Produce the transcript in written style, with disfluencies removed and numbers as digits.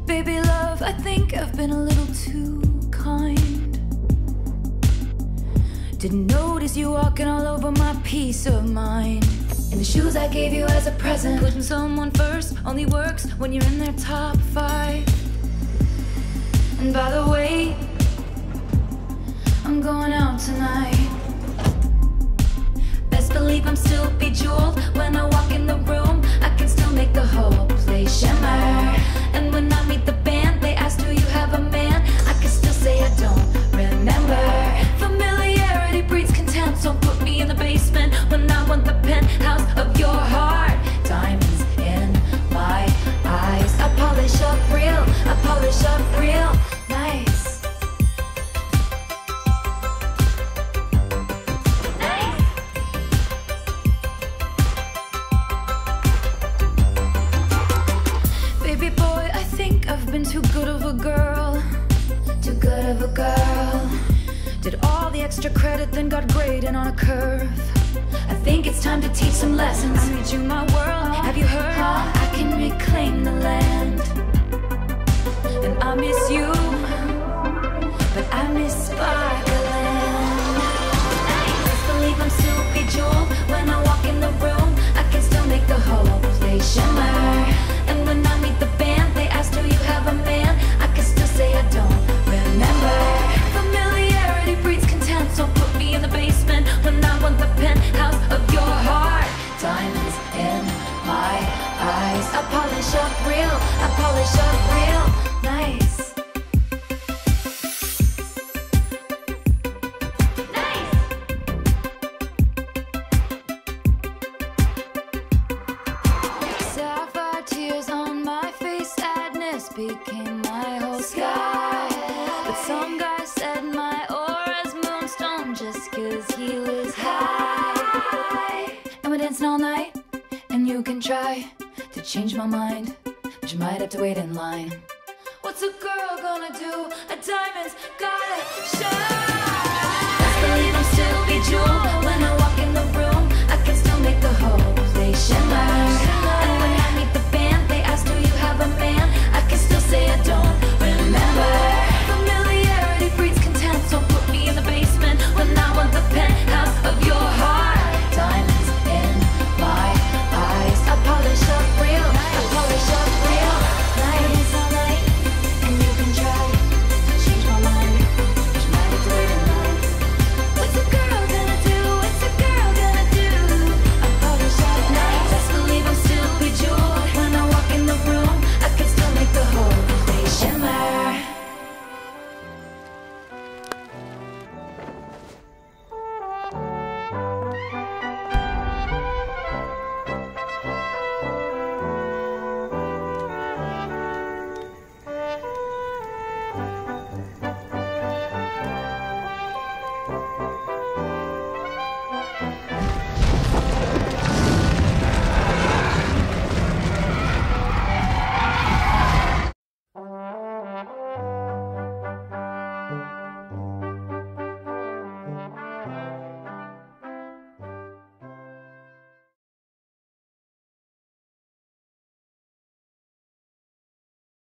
Baby love, I think I've been a little too kind. Didn't notice you walking all over my peace of mind. And the shoes I gave you as a present. Putting someone first only works when you're in their top 5. And by the way, I'm going out tonight. Best believe I'm still bejeweled. When I walk in the room, I can still make the whole place shimmer. And when I meet the band, they ask, do you have a man? I can still say I don't remember. Familiarity breeds contempt, so put me in the basement when I want the penthouse of your heart. Diamonds in my eyes. I polish up real, I polish up real nice. Baby boy, I think I've been too good of a girl. Too good of a girl. Did all the extra credit, then got graded on a curve. I think it's time to teach some lessons. I made you my world, have you heard? I can reclaim the land. And I miss you, but I miss sparkling. Best believe I'm still bejeweled. When I walk in the room, I can still make the whole place shimmer. And when I meet the band, they ask, do you have a man? I can still say I don't remember. Familiarity breeds contempt, so put me in the basement when I want the penthouse of your heart. Diamonds in my eyes. I polish up real, I polish up real nice. Sapphire tears on my face, sadness became my whole sky. But some guy said my aura's moonstone just 'cause he was high. And we're dancing all night, and you can try to change my mind, but you might have to wait in line. What's a girl gonna do? A diamond's gotta shine. Best believe I'm still bejeweled. When I walk in the room, I can still make the whole place shimmer. And when I meet the band, they ask, do you have a man? I can still say I don't remember. Familiarity breeds contempt, so put me in the basement when I want the penthouse of your heart. Diamonds in my eyes. I polish up real, I polish up real nice. All night, and you can try to change my mind, but you might have to wait in line. What's a girl gonna do? What's a girl gonna do? I polish up nice. Best believe I'm still bejeweled. When I walk in the room, I can still make the whole place shimmer.